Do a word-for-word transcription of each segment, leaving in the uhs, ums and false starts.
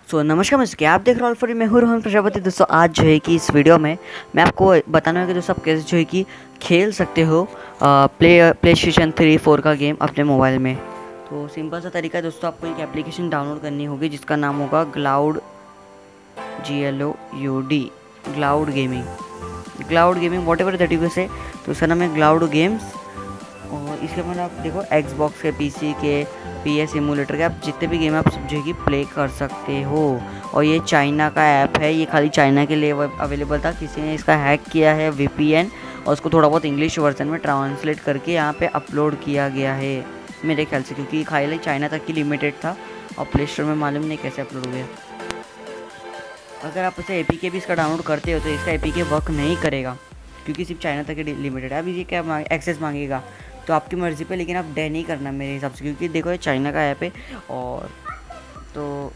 सो so, नमस्कार mister क्या आप देख रहे हो फॉर मैं हूँ रोहन प्रजापति। दोस्तों आज जो है कि इस वीडियो में मैं आपको बताना है कि दोस्तों आप कैसे जो है कि खेल सकते हो आ, play PlayStation three four का गेम अपने मोबाइल में। तो सिंपल सा तरीका है दोस्तों, आपको एक एप्लीकेशन डाउनलोड करनी होगी जिसका नाम होगा Gloud, G L O U D, Gloud gaming Gloud gaming whatever that you say. तो उसका नाम है ग्लाउड गेम्स। और इसके बाद आप देखो एक्सबॉक्स के, पीसी के, पी एस एमुलेटर के, आप जितने भी गेम आप सब जो है कि प्ले कर सकते हो। और ये चाइना का ऐप है, ये खाली चाइना के लिए अवेलेबल था। किसी ने इसका हैक किया है वी पी एन और उसको थोड़ा बहुत इंग्लिश वर्जन में ट्रांसलेट करके यहाँ पे अपलोड किया गया है मेरे ख्याल से, क्योंकि खाली चाइना तक की लिमिटेड था और प्ले स्टोर में मालूम नहीं कैसे अपलोड हो गया। अगर आप इसे ए पी के भी इसका डाउनलोड करते हो तो इसका ए पी के वर्क नहीं करेगा क्योंकि सिर्फ चाइना तक लिमिटेड है। अभी ये क्या मांग, एक्सेस मांगेगा तो आपकी मर्ज़ी पे, लेकिन आप डे नहीं करना मेरे हिसाब से, क्योंकि देखो ये चाइना का ऐप है। और तो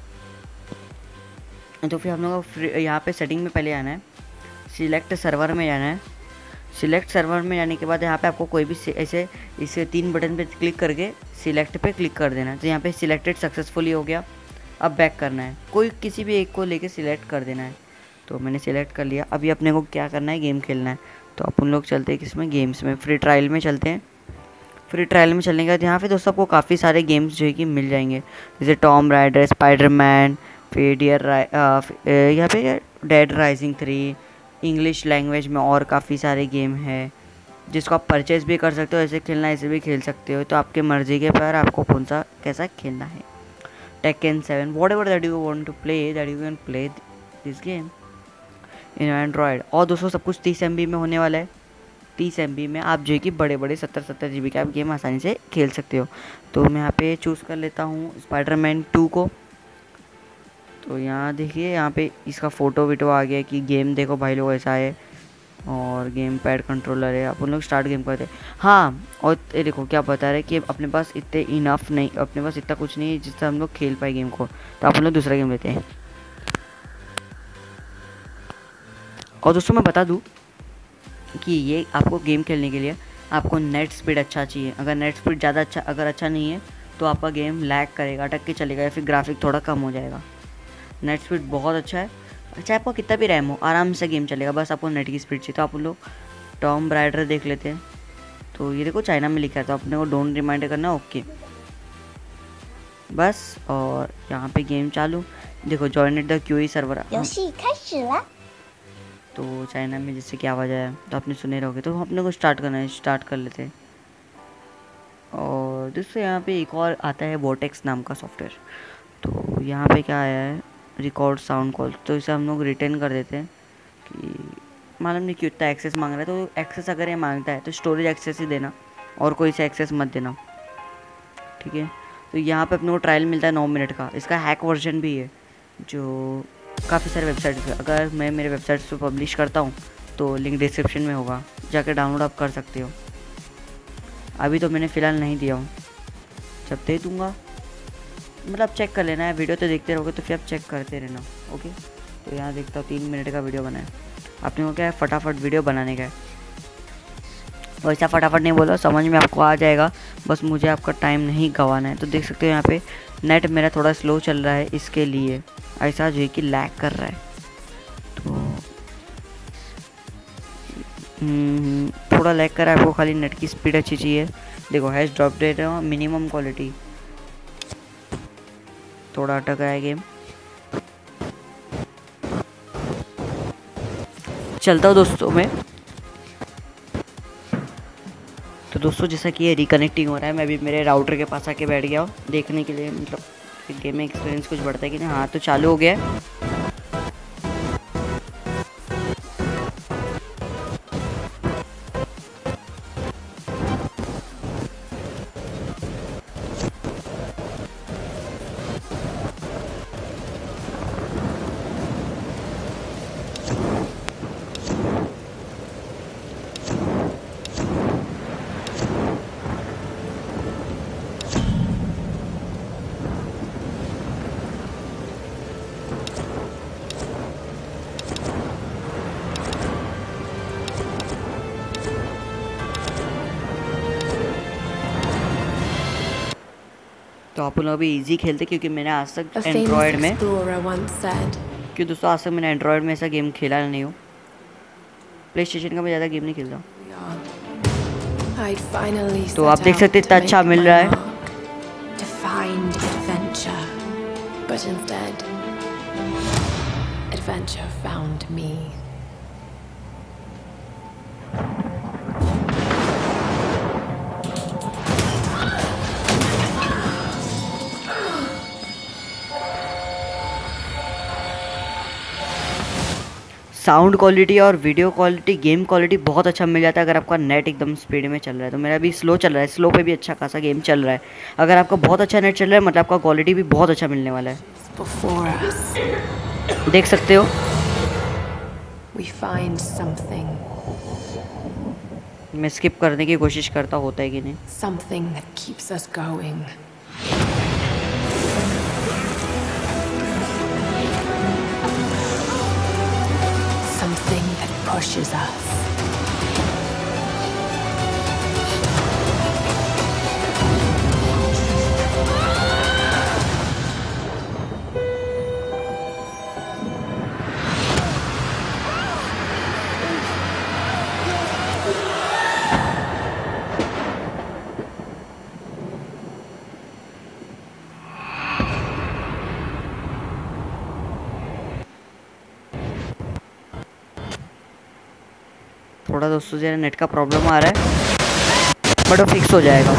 तो फिर हम लोग को यहाँ पे सेटिंग में पहले आना है, सिलेक्ट सर्वर में जाना है। सिलेक्ट सर्वर में जाने के बाद यहाँ पे आपको कोई भी ऐसे इसे तीन बटन पे क्लिक करके सिलेक्ट पे क्लिक कर देना है। तो यहाँ पे सिलेक्टेड सक्सेसफुली हो गया। अब बैक करना है, कोई किसी भी एक को लेके सिलेक्ट कर देना है। तो मैंने सिलेक्ट कर लिया। अभी अपने को क्या करना है, गेम खेलना है। तो अपन लोग चलते हैं किसमें, गेम्स में, फ्री ट्रायल में चलते हैं। फ्री ट्रायल में चलने के बाद यहाँ पे दोस्तों आपको काफ़ी सारे गेम्स जो है कि मिल जाएंगे, जैसे टॉम राइडर, स्पाइडरमैन, फिर डियर यहाँ पे Dead Rising three, English language में और काफ़ी सारे गेम हैं जिसको आप परचेज़ भी कर सकते हो। ऐसे खेलना ऐसे भी खेल सकते हो, तो आपके मर्ज़ी के पर आपको कौन सा कैसा खेलना है। Tekken seven, whatever that you want to play that you can play this game in android. और दोस्तों सब कुछ तीस एम बी में होने वाला है। तीस एम बी में आप जो है कि बड़े बड़े सत्तर सत्तर जी बी के आप गेम आसानी से खेल सकते हो। तो मैं यहाँ पे चूज़ कर लेता हूँ स्पाइडरमैन टू को। तो यहाँ देखिए, यहाँ पे इसका फ़ोटो वीटो आ गया कि गेम देखो भाई लोग ऐसा है, और गेम पैड कंट्रोलर है। अपन लोग स्टार्ट गेम करते हैं। हाँ, और ये देखो क्या बता रहे हैं कि अपने पास इतने इनफ नहीं, अपने पास इतना कुछ नहीं है जिससे हम लोग खेल पाए गेम को। तो अपन लोग दूसरा गेम लेते हैं। और दोस्तों मैं बता दूँ कि ये आपको गेम खेलने के लिए आपको नेट स्पीड अच्छा चाहिए। अगर नेट स्पीड ज़्यादा अच्छा अगर अच्छा नहीं है तो आपका गेम लैग करेगा, अटक के चलेगा, या फिर ग्राफिक थोड़ा कम हो जाएगा। नेट स्पीड बहुत अच्छा है, चाहे आपका कितना भी रैम हो आराम से गेम चलेगा, बस आपको नेट की स्पीड चाहिए। तो आप लोग टॉम राइडर देख लेते हैं। तो ये देखो चाइना में लिखा है, तो अपने को डोंट रिमाइंड करना, ओके बस। और यहाँ पे गेम चालू, देखो जॉइन द क्यूई सर्वर। तो चाइना में जैसे क्या आवाज़ आया तो आपने सुने रहोगे, तो अपने को स्टार्ट करना है, स्टार्ट कर लेते हैं। और दोस्तों यहाँ पे एक और आता है वोटेक्स नाम का सॉफ्टवेयर। तो यहाँ पे क्या आया है, रिकॉर्ड साउंड कॉल। तो इसे हम लोग रिटर्न कर देते हैं कि मालूम नहीं क्यों इतना एक्सेस मांग रहा है। तो एक्सेस अगर ये मांगता है तो स्टोरेज एक्सेस ही देना और कोई से एक्सेस मत देना, ठीक है। तो यहाँ पे अपने को ट्रायल मिलता है नौ मिनट का। इसका हैक वर्जन भी है जो काफ़ी सारे वेबसाइट पे, अगर मैं मेरे वेबसाइट्स पे पब्लिश करता हूँ तो लिंक डिस्क्रिप्शन में होगा, जाके डाउनलोड आप कर सकते हो। अभी तो मैंने फ़िलहाल नहीं दिया हूँ, जब दे दूँगा मतलब चेक कर लेना है। वीडियो तो देखते रहोगे तो फिर आप चेक करते रहना, ओके। तो यहाँ देखता हूँ तीन मिनट का वीडियो बना है। अपने को क्या है, फटाफट वीडियो बनाने का है। वैसा फटाफट नहीं बोला, समझ में आपको आ जाएगा, बस मुझे आपका टाइम नहीं गंवाना है। तो देख सकते हो यहाँ पे नेट मेरा थोड़ा स्लो चल रहा है, इसके लिए ऐसा जो है कि लैग कर रहा है। तो थोड़ा लैग कर रहा है, आपको खाली नेट की स्पीड अच्छी चाहिए। देखो हैश ड्रॉप दे रहा हूँ, मिनिमम क्वालिटी। थोड़ा अटक आया गेम, चलता हूँ दोस्तों मैं। तो दोस्तों जैसा कि ये रिकनेक्टिंग हो रहा है, मैं अभी मेरे राउटर के पास आके बैठ गया हूँ देखने के लिए, मतलब गेम में एक्सपीरियंस कुछ बढ़ता है कि नहीं। हाँ तो चालू हो गया है। तो आप लोग अभी इजी खेलते क्योंकि मैंने आज तक एंड्रॉयड में क्यों दोस्तों आज तक मैंने एंड्रॉयड में ऐसा गेम खेला नहीं हूँ। प्ले स्टेशन का मैं ज़्यादा गेम नहीं खेलता। तो आप देख सकते इतना अच्छा मिल रहा है। But instead, adventure found me. Sound quality और वीडियो क्वालिटी, गेम क्वालिटी बहुत अच्छा मिल जाता है अगर आपका नेट एकदम स्पीड में चल रहा है। तो मेरा भी स्लो चल रहा है, स्लो पे भी अच्छा खासा गेम चल रहा है। अगर आपका बहुत अच्छा नेट चल रहा है मतलब आपका क्वालिटी भी बहुत अच्छा मिलने वाला है। देख सकते हो We find something. मैं स्किप करने की कोशिश करता होता है कि नहीं। Something that keeps us going. Something that pushes us. थोड़ा दोस्तों जरा नेट का प्रॉब्लम आ रहा है बट वो फिक्स हो जाएगा।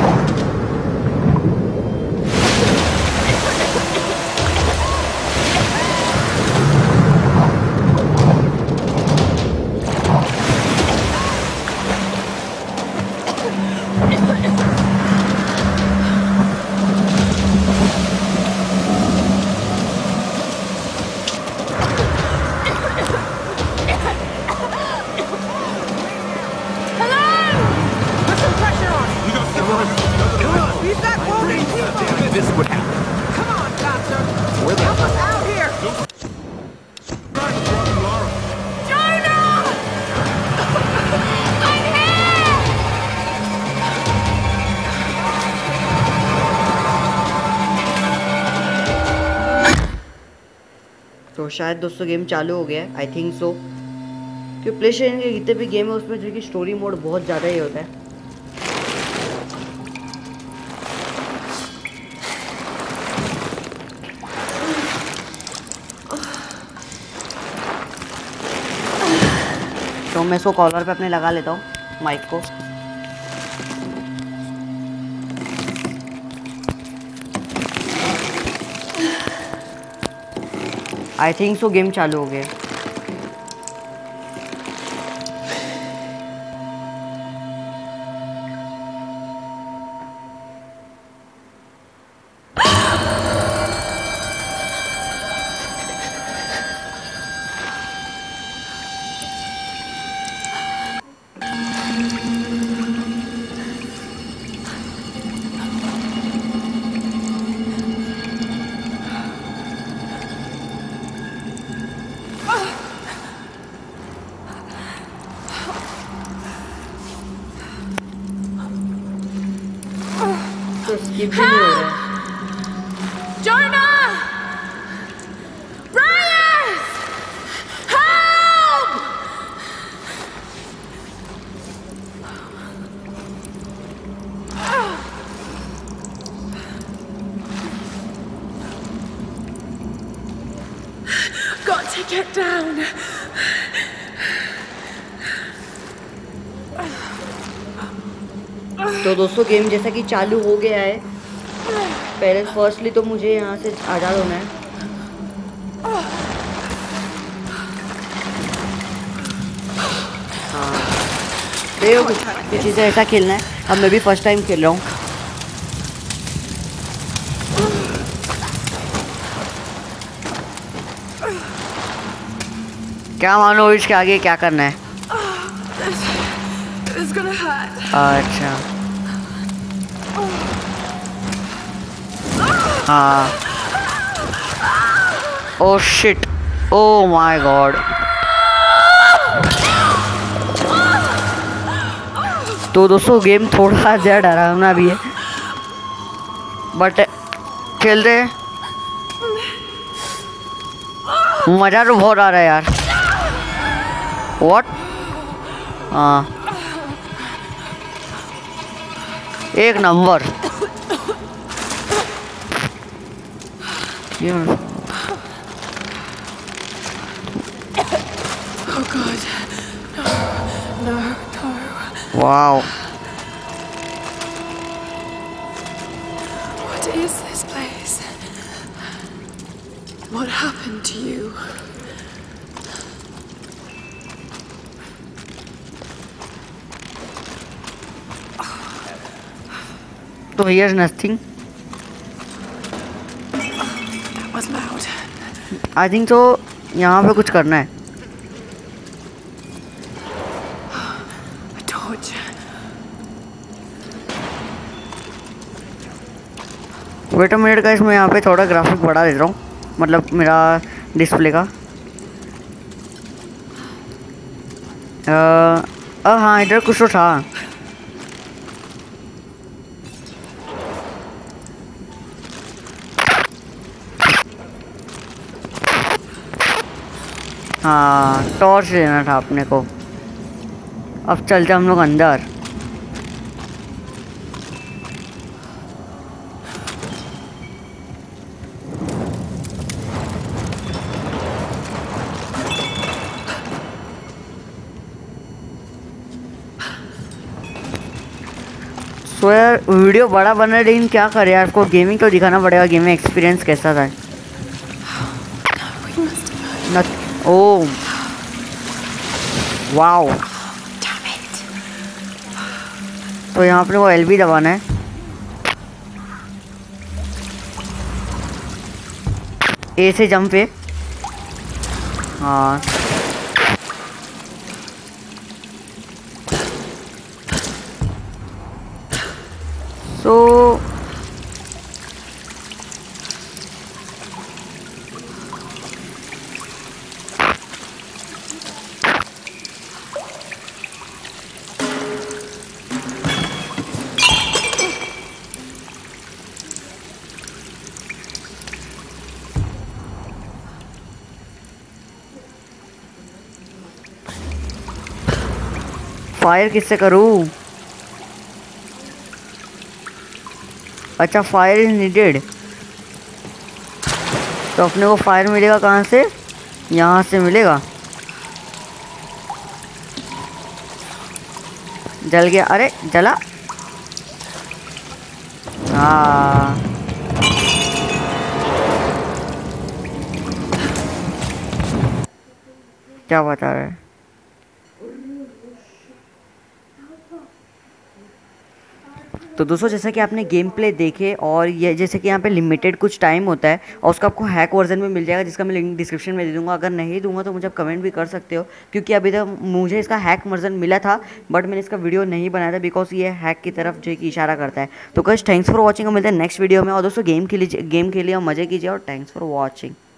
तो शायद दोस्तों गेम चालू हो गया है, आई थिंक सो। क्योंकि प्ले स्टेशन के जितने भी गेम है उसमें जो कि स्टोरी मोड बहुत ज़्यादा ही होता है। तो मैं इसको कॉलर पे अपने लगा लेता हूँ माइक को। आई थिंक सो गेम चालू हो गया। तो स्किप भी नहीं हो रहा है। Jonah! Brian! Help! Got to get down. तो दोस्तों गेम जैसा कि चालू हो गया है। पहले फर्स्टली तो मुझे यहाँ से आज़ाद होना है। हाँ देखो कुछ चीज़ें ऐसा खेलना है। अब मैं भी फर्स्ट टाइम खेल रहा हूँ। क्या मानो इसके आगे क्या करना है? अच्छा हाँ। Oh shit, oh my God. तो दोस्तों गेम थोड़ा ज़्यादा डरावना भी है बट खेल रहे मज़ा तो बहुत आ रहा है यार। व्हाट? हाँ एक नंबर। Oh God. No, no, no. Wow. What is this place? What happened to you? तो here nothing. That was loud. I think तो यहाँ पे कुछ करना है। A torch. Wait a minute guys, मैं यहाँ पे थोड़ा ग्राफिक बढ़ा देता हूँ, मतलब मेरा डिस्प्ले का। अ अ, हाँ इधर कुछ तो था। हाँ टॉर्च लेना था अपने को। अब चलते हम लोग अंदर। सो यार वीडियो बड़ा बना है, लेकिन क्या करे यार, आपको गेमिंग तो दिखाना पड़ेगा। गेमिंग एक्सपीरियंस कैसा था? न ओ वाओ। Damn it. तो यहाँ अपने को एल बी दबाना है। ए से जंप पे। हाँ सो फायर किससे करूँ? अच्छा फायर इज नीडेड। तो अपने को फायर मिलेगा कहाँ से? यहाँ से मिलेगा। जल गया। अरे जला। हाँ क्या बता रहे हैं? तो दोस्तों जैसा कि आपने गेम प्ले देखे, और ये जैसे कि यहाँ पे लिमिटेड कुछ टाइम होता है और उसका आपको हैक वर्जन में मिल जाएगा, जिसका मैं लिंक डिस्क्रिप्शन में दे दूंगा। अगर नहीं दूंगा तो मुझे आप कमेंट भी कर सकते हो, क्योंकि अभी तक मुझे इसका हैक वर्जन मिला था, बट मैंने इसका वीडियो नहीं बनाया था बिकॉज ये हैक की तरफ जो कि इशारा करता है। तो गाइस थैंक्स फॉर वॉचिंग। मिलते हैं नेक्स्ट वीडियो में। और दोस्तों गेम खेलिए, गेम खेलिए और मज़े कीजिए, और थैंक्स फॉर वॉचिंग।